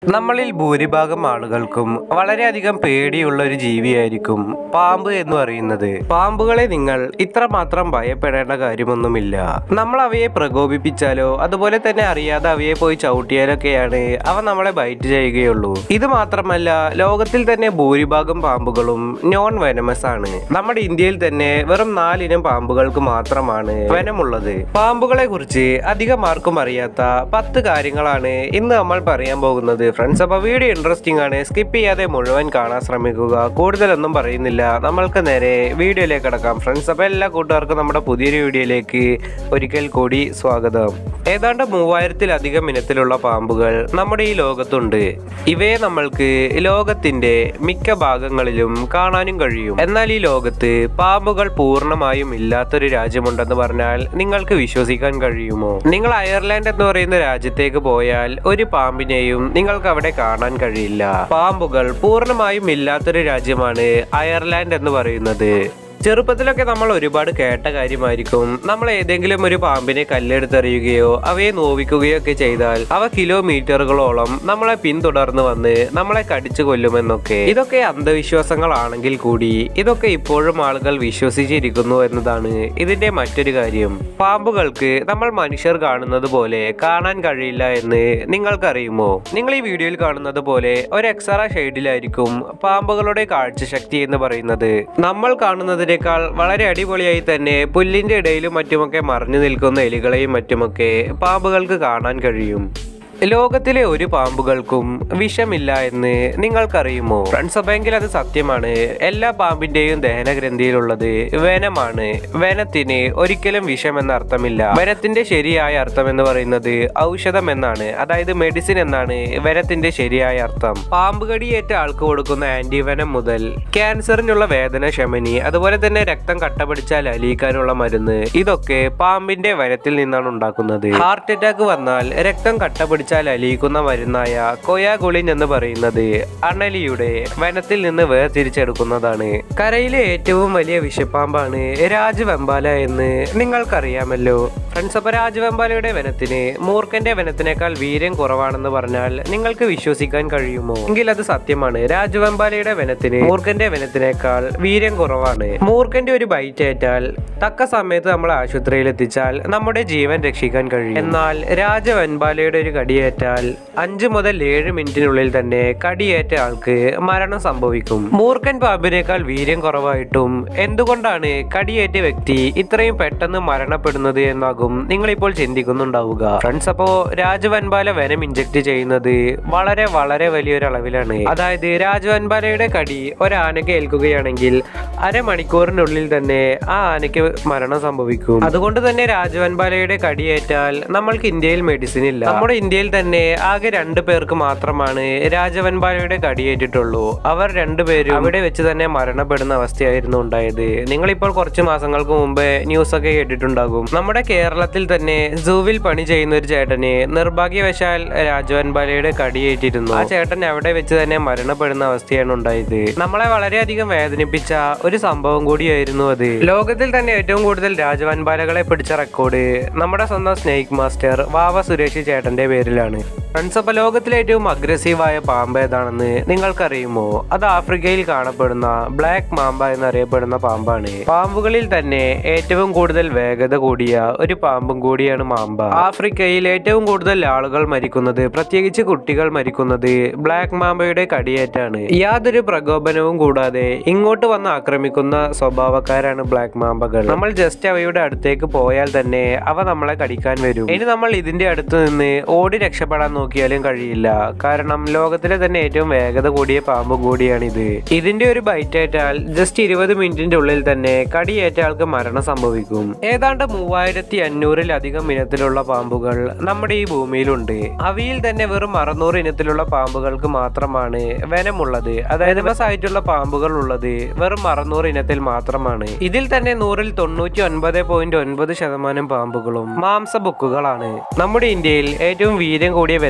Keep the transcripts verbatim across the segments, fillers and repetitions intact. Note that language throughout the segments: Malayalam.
നമ്മളിൽ ഭൂരിഭാഗം ആളുകൾക്കും വളരെയധികം പേടിയുള്ള ഒരു ജീവിയായിരിക്കും പാമ്പ് എന്ന് പറയുന്നത്. പാമ്പുകളെ നിങ്ങൾ ഇത്രമാത്രം ഭയപ്പെടേണ്ട കാര്യമൊന്നുമില്ല. നമ്മൾ അവയെ പ്രകോപിപ്പിച്ചാലോ അതുപോലെ തന്നെ അറിയാതെ അവയെ പോയി ചവിട്ടിയാലൊക്കെയാണ് അവ നമ്മളെ ബൈറ്റ് ചെയ്യുകയുള്ളൂ. ഇത് മാത്രമല്ല, ലോകത്തിൽ തന്നെ ഭൂരിഭാഗം പാമ്പുകളും നോൺ വെനമസ് ആണ്. നമ്മുടെ ഇന്ത്യയിൽ തന്നെ വെറും നാലിനം പാമ്പുകൾക്ക് മാത്രമാണ് വെനമുള്ളത്. പാമ്പുകളെ കുറിച്ച് അധികം ആർക്കും അറിയാത്ത പത്ത് കാര്യങ്ങളാണ് ഇന്ന് നമ്മൾ പറയാൻ പോകുന്നത്. ഫ്രണ്ട്സ്, അപ്പോൾ വീഡിയോ ഇൻട്രസ്റ്റിംഗ് ആണ്, സ്കിപ്പ് ചെയ്യാതെ മുഴുവൻ കാണാൻ ശ്രമിക്കുക. കൂടുതലൊന്നും പറയുന്നില്ല, നമ്മൾക്ക് നേരെ വീഡിയോയിലേക്ക് കടക്കാം. ഫ്രണ്ട്സ്, അപ്പോൾ എല്ലാ കൂട്ടുകാർക്കും നമ്മുടെ പുതിയൊരു വീഡിയോയിലേക്ക് ഒരിക്കൽ കൂടി സ്വാഗതം. ഏതാണ്ട് മൂവായിരത്തിലധികം ഇനത്തിലുള്ള പാമ്പുകൾ നമ്മുടെ ഈ ലോകത്തുണ്ട്. ഇവയെ നമ്മൾക്ക് ലോകത്തിന്റെ മിക്ക ഭാഗങ്ങളിലും കാണാനും കഴിയും. എന്നാൽ ഈ ലോകത്ത് പാമ്പുകൾ പൂർണ്ണമായും ഇല്ലാത്തൊരു രാജ്യമുണ്ടെന്ന് പറഞ്ഞാൽ നിങ്ങൾക്ക് വിശ്വസിക്കാൻ കഴിയുമോ? നിങ്ങൾ അയർലാൻഡ് എന്ന് പറയുന്ന രാജ്യത്തേക്ക് പോയാൽ ഒരു പാമ്പിനെയും നിങ്ങൾക്ക് അവിടെ കാണാൻ കഴിയില്ല. പാമ്പുകൾ പൂർണ്ണമായും ഇല്ലാത്തൊരു രാജ്യമാണ് അയർലാൻഡ് എന്ന് പറയുന്നത്. ചെറുപ്പത്തിലൊക്കെ നമ്മൾ ഒരുപാട് കേട്ട കാര്യമായിരിക്കും, നമ്മൾ ഏതെങ്കിലും ഒരു പാമ്പിനെ കല്ലെടുത്തെറിയുകയോ അവയെ നോവിക്കുകയോ ഒക്കെ ചെയ്താൽ അവ കിലോമീറ്ററുകളോളം നമ്മളെ പിന്തുടർന്ന് വന്ന് നമ്മളെ കടിച്ചു കൊല്ലുമെന്നൊക്കെ. ഇതൊക്കെ അന്ധവിശ്വാസങ്ങളാണെങ്കിൽ കൂടി ഇതൊക്കെ ഇപ്പോഴും ആളുകൾ വിശ്വസിച്ചിരിക്കുന്നു എന്നതാണ് ഇതിന്റെ മറ്റൊരു കാര്യം. പാമ്പുകൾക്ക് നമ്മൾ മനുഷ്യർ കാണുന്നത് പോലെ കാണാൻ കഴിയില്ല എന്ന് നിങ്ങൾക്കറിയുമോ? നിങ്ങൾ ഈ വീഡിയോയിൽ കാണുന്നത് പോലെ ഒരു എക്സ്ട്രാ ഷെയ്ഡിലായിരിക്കും പാമ്പുകളുടെ കാഴ്ചശക്തി എന്ന് പറയുന്നത്. നമ്മൾ കാണുന്നത് ാൾ വളരെ അടിപൊളിയായി തന്നെ പുല്ലിന്റെ ഇടയിലും മറ്റുമൊക്കെ മറഞ്ഞു നിൽക്കുന്ന എലികളെയും മറ്റുമൊക്കെ പാമ്പുകൾക്ക് കാണാൻ കഴിയും. ലോകത്തിലെ ഒരു പാമ്പുകൾക്കും വിഷമില്ല എന്ന് നിങ്ങൾക്കറിയുമോ? ഫ്രണ്ട്സ്, അപ്പെങ്കിൽ അത് സത്യമാണ്. എല്ലാ പാമ്പിന്റെയും ദഹനഗ്രന്ഥിയിലുള്ളത് വെനമാണ്. വെനത്തിന് ഒരിക്കലും വിഷം എന്ന അർത്ഥമില്ല. വെനത്തിന്റെ ശരിയായ അർത്ഥം എന്ന് പറയുന്നത് ഔഷധം എന്നാണ്, അതായത് മെഡിസിൻ എന്നാണ് വെനത്തിന്റെ ശരിയായ അർത്ഥം. പാമ്പ് കടിയേറ്റ ആൾക്ക് കൊടുക്കുന്ന ആന്റിവെനം മുതൽ ക്യാൻസറിനുള്ള വേദന ശമനി, അതുപോലെ തന്നെ രക്തം കട്ടപിടിച്ചാൽ അലിയിക്കാനുള്ള മരുന്ന്, ഇതൊക്കെ പാമ്പിന്റെ വെനത്തിൽ നിന്നാണ് ഉണ്ടാക്കുന്നത്. ഹാർട്ട് അറ്റാക്ക് വന്നാൽ രക്തം കട്ടപിടിച്ച അലിയിക്കുന്ന മരുന്നായ കൊയാഗുളിൻ എന്ന് പറയുന്നത് അണലിയുടെ വനത്തിൽ നിന്ന് വേർതിരിച്ചെടുക്കുന്നതാണ്. കരയിലെ ഏറ്റവും വലിയ വിഷപ്പാമ്പാണ് രാജവെമ്പാല എന്ന് നിങ്ങൾക്കറിയാമല്ലോ. ഫ്രണ്ട്സ്, അപ്പൊ രാജവെമ്പാലയുടെ വനത്തിന് മൂർഖന്റെ വനത്തിനേക്കാൾ വീര്യം കുറവാണെന്ന് പറഞ്ഞാൽ നിങ്ങൾക്ക് വിശ്വസിക്കാൻ കഴിയുമോ? എങ്കിൽ അത് സത്യമാണ്. രാജവെമ്പാലയുടെ വനത്തിന് മൂർഖന്റെ വനത്തിനേക്കാൾ വീര്യം കുറവാണ്. മൂർഖന്റെ ഒരു ബൈറ്റ് ഏറ്റാൽ തക്ക സമയത്ത് നമ്മൾ ആശുപത്രിയിൽ എത്തിച്ചാൽ നമ്മുടെ ജീവൻ രക്ഷിക്കാൻ കഴിയും. എന്നാൽ രാജവെമ്പാലയുടെ ഒരു കടിയേറ്റാൽ അഞ്ചു മുതൽ ഏഴ് മിനിറ്റിനുള്ളിൽ തന്നെ കടിയേറ്റ ആൾക്ക് മരണം സംഭവിക്കും. മൂർഖൻ പാമ്പിനേക്കാൾ വീര്യം കുറവായിട്ടും എന്തുകൊണ്ടാണ് കടിയേറ്റ വ്യക്തി ഇത്രയും പെട്ടെന്ന് മരണപ്പെടുന്നത് എന്നാകും നിങ്ങളിപ്പോൾ ചിന്തിക്കുന്നുണ്ടാവുക. ഫ്രണ്ട്സ്, അപ്പോ രാജവെമ്പാല വെനം ഇഞ്ചക്ട് ചെയ്യുന്നത് വളരെ വളരെ വലിയൊരു അളവിലാണ്. അതായത് രാജവെമ്പാലയുടെ കടി ഒരാനയ്ക്ക് ഏൽക്കുകയാണെങ്കിൽ അരമണിക്കൂറിനുള്ളിൽ തന്നെ ആ ആനയ്ക്ക് മരണം സംഭവിക്കും. അതുകൊണ്ട് തന്നെ രാജവെമ്പാലയുടെ കടിയേറ്റാൽ നമ്മൾക്ക് ഇന്ത്യയിൽ മെഡിസിൻ ഇല്ല. നമ്മുടെ ഇന്ത്യയിൽ തന്നെ ആകെ രണ്ടു പേർക്ക് മാത്രമാണ് രാജവെമ്പാലയുടെ കടിയേറ്റിട്ടുള്ളൂ. അവർ രണ്ടുപേരും അവിടെ വെച്ച് തന്നെ മരണപ്പെടുന്ന അവസ്ഥയായിരുന്നു ഉണ്ടായത്. നിങ്ങളിപ്പോൾ കുറച്ച് മാസങ്ങൾക്ക് മുമ്പ് ന്യൂസ് ഒക്കെ കേട്ടിട്ടുണ്ടാകും. നമ്മുടെ കേരളത്തിൽ തന്നെ സൂവിൽ പണി ചെയ്യുന്ന ഒരു ചേട്ടന് നിർഭാഗ്യവശാൽ രാജവെമ്പാലയുടെ കടിയേറ്റിരുന്നു. ആ ചേട്ടൻ അവിടെ വെച്ച് തന്നെ മരണപ്പെടുന്ന അവസ്ഥയാണ് ഉണ്ടായത്. നമ്മളെ വളരെയധികം വേദനിപ്പിച്ച ഒരു സംഭവം കൂടിയായിരുന്നു അത്. ലോകത്തിൽ തന്നെ ഏറ്റവും കൂടുതൽ രാജവെമ്പാലകളെ പിടിച്ച റെക്കോർഡ് നമ്മുടെ സ്വന്തം സ്നേക് മാസ്റ്റർ വാവ സുരേഷ് ചേട്ടന്റെ പേരിലാണ്. ഫ്രണ്ട്സ്, അപ്പോൾ ലോകത്തിലെ ഏറ്റവും അഗ്രസീവായ പാമ്പ് ഏതാണെന്ന് നിങ്ങൾക്കറിയുമോ? അത് ആഫ്രിക്കയിൽ കാണപ്പെടുന്ന ബ്ലാക്ക് മാമ്പ എന്നറിയപ്പെടുന്ന പാമ്പാണ്. പാമ്പുകളിൽ തന്നെ ഏറ്റവും കൂടുതൽ വേഗത കൂടിയ ഒരു പാമ്പും കൂടിയാണ് മാമ്പ. ആഫ്രിക്കയിൽ ഏറ്റവും കൂടുതൽ ആളുകൾ മരിക്കുന്നത്, പ്രത്യേകിച്ച് കുട്ടികൾ മരിക്കുന്നത് ബ്ലാക്ക് മാമ്പയുടെ കടിയേറ്റാണ്. യാതൊരു പ്രകോപനവും കൂടാതെ ഇങ്ങോട്ട് വന്ന് ആക്രമിക്കുന്ന സ്വഭാവക്കാരാണ് ബ്ലാക്ക് മാമ്പകൾ. നമ്മൾ ജസ്റ്റ് അവയുടെ അടുത്തേക്ക് പോയാൽ തന്നെ അവ നമ്മളെ കടിക്കാൻ വരും. ഇനി നമ്മൾ ഇതിന്റെ അടുത്ത് നിന്ന് ഓടി രക്ഷപ്പെടാൻ നോക്കിയാലും കഴിയില്ല. കാരണം ലോകത്തിലെ തന്നെ ഏറ്റവും വേഗത കൂടിയ പാമ്പ് കൂടിയാണിത്. ഇതിന്റെ ഒരു ബൈറ്റ് ഏറ്റാൽ ജസ്റ്റ് ഇരുപത് മിനിറ്റിന്റെ ഉള്ളിൽ തന്നെ കടിയേറ്റ ആൾക്ക് മരണം സംഭവിക്കും. ഏതാണ്ട് മൂവായിരത്തി അഞ്ഞൂറിലധികം ഇനത്തിലുള്ള പാമ്പുകൾ നമ്മുടെ ഈ ഭൂമിയിലുണ്ട്. അവയിൽ തന്നെ വെറും അറുന്നൂറ് ഇനത്തിലുള്ള പാമ്പുകൾക്ക് മാത്രമാണ് വെനമുള്ളത്. അതായത് ആയിട്ടുള്ള പാമ്പുകൾ ഉള്ളത് വെറും അറുന്നൂറ് ഇനത്തിൽ മാത്രമാണ്. ഇതിൽ തന്നെ നൂറിൽ തൊണ്ണൂറ്റി ഒൻപത് പോയിന്റ് ഒൻപത് ശതമാനം പാമ്പുകളും മാംസബുക്കുകളാണ്. നമ്മുടെ ഇന്ത്യയിൽ ഏറ്റവും വീര്യം കൂടിയ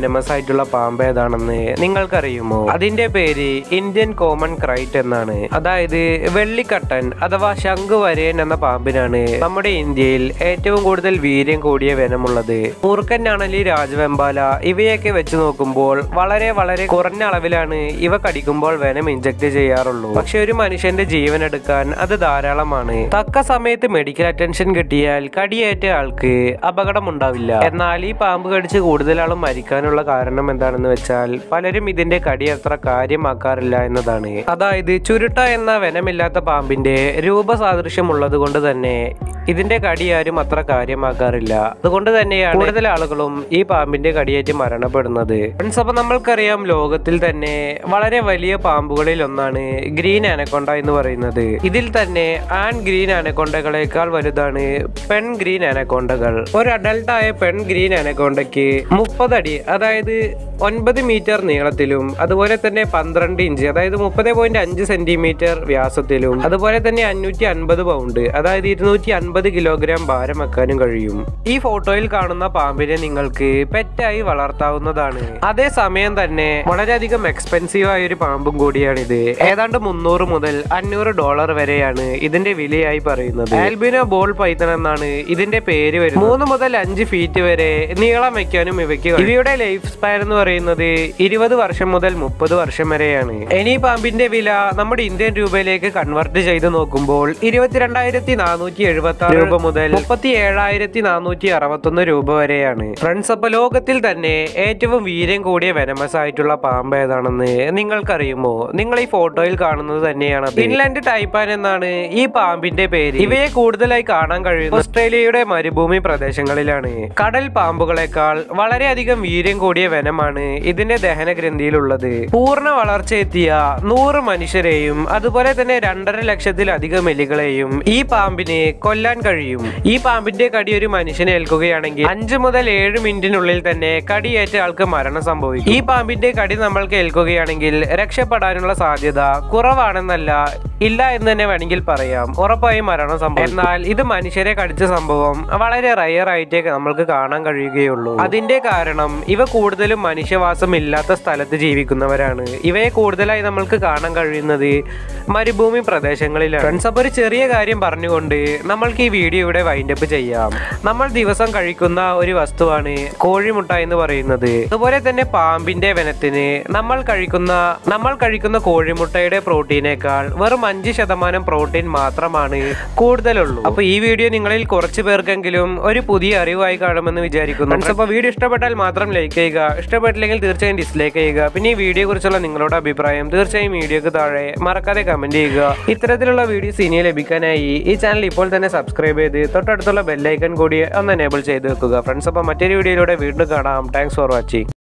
വെനമസ് ആയിട്ടുള്ള പാമ്പ് ഏതാണെന്ന് നിങ്ങൾക്കറിയുമോ? അതിന്റെ പേര് ഇന്ത്യൻ കോമൺ ക്രൈറ്റ് എന്നാണ്. അതായത് വെള്ളിക്കട്ടൻ അഥവാ ശംഖുവരയൻ എന്ന പാമ്പിനാണ് നമ്മുടെ ഇന്ത്യയിൽ ഏറ്റവും കൂടുതൽ വീര്യം കൂടിയ വെനമുള്ളത്. മൂർഖൻ അണലി, രാജവെമ്പാല ഇവയൊക്കെ വെച്ച് നോക്കുമ്പോൾ വളരെ വളരെ കുറഞ്ഞ അളവിലാണ് ഇവ കടിക്കുമ്പോൾ വെനം ഇഞ്ചക്ട് ചെയ്യാറുള്ളൂ. പക്ഷെ ഒരു മനുഷ്യന്റെ ജീവൻ എടുക്കാൻ അത് ധാരാളമാണ്. തക്ക സമയത്ത് മെഡിക്കൽ അറ്റൻഷൻ കിട്ടിയാൽ കടിയേറ്റ ആൾക്ക് അപകടം ഉണ്ടാവില്ല. എന്നാൽ ഈ പാമ്പ് കടിച്ച് കൂടുതൽ ആളും മരിക്കാനുള്ള കാരണം എന്താണെന്ന് വെച്ചാൽ പലരും ഇതിന്റെ കടി അത്ര കാര്യമാക്കാറില്ല എന്നതാണ്. അതായത് ചുരുട്ട എന്ന വെനമില്ലാത്ത പാമ്പിന്റെ രൂപസാദൃശ്യം ഉള്ളത് കൊണ്ട് തന്നെ ഇതിന്റെ കടി ആരും അത്ര കാര്യമാക്കാറില്ല. അതുകൊണ്ട് തന്നെയാണ് കൂടുതൽ ആളുകളും ഈ പാമ്പിന്റെ കടിയേറ്റ് മരണപ്പെടുന്നത്. ഫ്രണ്ട്സ്, അപ്പൊ നമ്മൾക്കറിയാം ലോകത്തിൽ തന്നെ വളരെ വലിയ പാമ്പുകളിൽ ഒന്നാണ് ഗ്രീൻ ആനക്കൊണ്ട എന്ന് പറയുന്നത്. ഇതിൽ തന്നെ ആൺ ഗ്രീൻ ആനക്കൊണ്ടകളേക്കാൾ വലുതാണ് പെൺ ഗ്രീൻ ആനക്കൊണ്ടകൾ. ഒരു അഡൽട്ടായ പെൺ ഗ്രീൻ ആനക്കൊണ്ടയ്ക്ക് മുപ്പത് അടി അതായത് ഒൻപത് മീറ്റർ നീളത്തിലും അതുപോലെ തന്നെ പന്ത്രണ്ട് ഇഞ്ച് അതായത് മുപ്പത് പോയിന്റ് അഞ്ച് സെന്റിമീറ്റർ വ്യാസത്തിലും അതുപോലെ തന്നെ അഞ്ഞൂറ്റി അൻപത് പൗണ്ട് അതായത് ഇരുന്നൂറ്റി അൻപത് കിലോഗ്രാം ഭാരം വെക്കാനും കഴിയും. ഈ ഫോട്ടോയിൽ കാണുന്ന പാമ്പിനെ നിങ്ങൾക്ക് പെറ്റായി വളർത്താവുന്നതാണ്. അതേസമയം തന്നെ വളരെയധികം എക്സ്പെൻസീവ് ആയ ഒരു പാമ്പും കൂടിയാണിത്. ഏതാണ്ട് മുന്നൂറ് മുതൽ അഞ്ഞൂറ് ഡോളർ വരെയാണ് ഇതിന്റെ വിലയായി പറയുന്നത്. ആൽബിനോ ബോൾ പൈത്തൺ എന്നാണ് ഇതിന്റെ പേര് വരുന്നത്. മൂന്ന് മുതൽ അഞ്ച് ഫീറ്റ് വരെ നീളം വെക്കാനും ഇവയ്ക്ക് ഇവയുടെ ലൈഫ് സ്പാൻ എന്ന് പറയുന്നത് ഇരുപത് വർഷം മുതൽ മുപ്പത് വർഷം വരെയാണ്. ഇനി പാമ്പിന്റെ വില നമ്മുടെ ഇന്ത്യൻ രൂപയിലേക്ക് കൺവെർട്ട് ചെയ്ത് നോക്കുമ്പോൾ ഇരുപത്തിരണ്ടായിരത്തി നാനൂറ്റി എഴുപത്തി ആറ് രൂപ മുതൽ മുപ്പത്തി ഏഴായിരത്തി നാനൂറ്റി അറുപത്തി ഒന്ന് രൂപ വരെയാണ്. ഫ്രണ്ട്സ്, അപ്പൊ ലോകത്തിൽ തന്നെ ഏറ്റവും വീര്യം കൂടിയ വെനമസ് ആയിട്ടുള്ള പാമ്പ് ഏതാണെന്ന് നിങ്ങൾക്കറിയുമോ? നിങ്ങൾ ഈ ഫോട്ടോയിൽ കാണുന്നത് തന്നെയാണ്. ഫിൻലാൻഡ് ടൈപ്പാൻ എന്നാണ് ഈ പാമ്പിന്റെ പേര്. ഇവയെ കൂടുതലായി കാണാൻ കഴിയുന്നത് ഓസ്ട്രേലിയയുടെ മരുഭൂമി പ്രദേശങ്ങളിലാണ്. കടൽ പാമ്പുകളെക്കാൾ വളരെയധികം വീര്യം കൂടിയ വെനമാണ് ഇതിന്റെ ദഹനഗ്രന്ഥിയിലുള്ളത്. പൂർണ്ണ വളർച്ചയെത്തിയ നൂറ് മനുഷ്യരെയും അതുപോലെ തന്നെ രണ്ടര ലക്ഷത്തിലധികം എലികളെയും ഈ പാമ്പിനെ കൊല്ലാൻ കഴിയും. ഈ പാമ്പിന്റെ കടി ഒരു മനുഷ്യനെ ഏൽക്കുകയാണെങ്കിൽ അഞ്ചു മുതൽ ഏഴ് മിനിറ്റിനുള്ളിൽ തന്നെ കടിയേറ്റ ആൾക്ക് മരണം സംഭവിക്കും. ഈ പാമ്പിന്റെ കടി നമ്മൾക്ക് ഏൽക്കുകയാണെങ്കിൽ രക്ഷപ്പെടാനുള്ള സാധ്യത കുറവാണെന്നല്ല, ഇല്ല എന്ന് തന്നെ വേണമെങ്കിൽ പറയാം. ഉറപ്പായും മരണം സംഭവിക്കും. എന്നാൽ ഇത് മനുഷ്യരെ കടിച്ച സംഭവം വളരെ റയർ ആയിട്ടേ നമ്മൾക്ക് കാണാൻ കഴിയുകയുള്ളൂ. അതിന്റെ കാരണം ഇവ കൂടുതലും മനുഷ്യവാസം ഇല്ലാത്ത സ്ഥലത്ത് ജീവിക്കുന്നവരാണ്. ഇവയെ കൂടുതലായി നമ്മൾക്ക് കാണാൻ കഴിയുന്നത് മരുഭൂമി പ്രദേശങ്ങളിലാണ്. ഫ്രണ്ട്സ്, അപ്പോൾ ഒരു ചെറിയ കാര്യം പറഞ്ഞുകൊണ്ട് നമ്മൾക്ക് ഈ വീഡിയോ ഇവിടെ വൈൻഡപ്പ് ചെയ്യാം. നമ്മൾ ദിവസം കഴിക്കുന്ന ഒരു വസ്തുവാണ് കോഴിമുട്ട എന്ന് പറയുന്നത്. അതുപോലെ തന്നെ പാമ്പിന്റെ വെനത്തിന് നമ്മൾ കഴിക്കുന്ന നമ്മൾ കഴിക്കുന്ന കോഴിമുട്ടയുടെ പ്രോട്ടീനേക്കാൾ വെറും അഞ്ച് ശതമാനം പ്രോട്ടീൻ മാത്രമാണ് കൂടുതലുള്ളൂ. അപ്പൊ ഈ വീഡിയോ നിങ്ങളിൽ കുറച്ചു പേർക്കെങ്കിലും ഒരു പുതിയ അറിവായി കാണുമെന്ന് വിചാരിക്കുന്നു. അപ്പൊ വീഡിയോ ഇഷ്ടപ്പെട്ടാൽ മാത്രം ലൈക്ക് ചെയ്യുക, ഇഷ്ടപ്പെട്ടില്ലെങ്കിൽ തീർച്ചയായും ഡിസ്ലൈക്ക് ചെയ്യുക. പിന്നെ ഈ വീഡിയോ കുറിച്ചുള്ള നിങ്ങളുടെ അഭിപ്രായം തീർച്ചയായും വീഡിയോക്ക് താഴെ മറക്കാതെ കമന്റ് ചെയ്യുക. ഇത്തരത്തിലുള്ള വീഡിയോസ് ഇനി ലഭിക്കാനായി ഈ ചാനൽ ഇപ്പോൾ തന്നെ സബ്സ്ക്രൈബ് ചെയ്ത് തൊട്ടടുത്തുള്ള ബെല്ലൈക്കൺ കൂടി ഒന്ന് എനേബിൾ ചെയ്ത് വെക്കുക. ഫ്രണ്ട്സ്, അപ്പോൾ മറ്റൊരു വീഡിയോയിലൂടെ വീണ്ടും കാണാം. Thanks for watching.